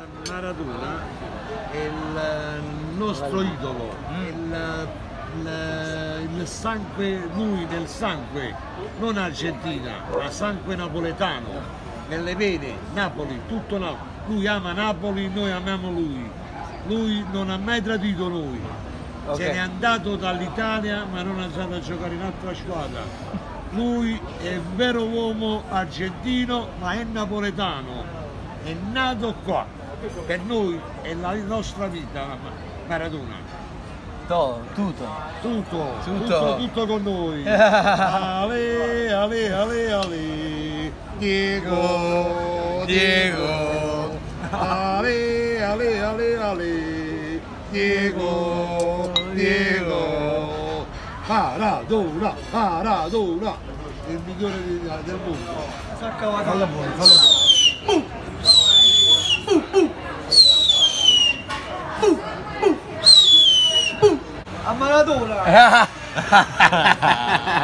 Maradona è il nostro idolo, il sangue, lui nel sangue, non Argentina, ma sangue napoletano, nelle vene, Napoli, tutto Napoli. Lui ama Napoli, noi amiamo lui. Lui non ha mai tradito noi. Se n'è andato dall'Italia ma non è andato a giocare in altra squadra. Lui è un vero uomo argentino ma è napoletano, è nato qua. Per noi è la nostra vita, Maradona. Tutto con noi. Ale, ale, ale, ale. Diego, Diego. Ale, ale, ale, ale. Diego, Diego. Maradona, Maradona. Il migliore del mondo. Fallo buono, fallo buono. A Maradona!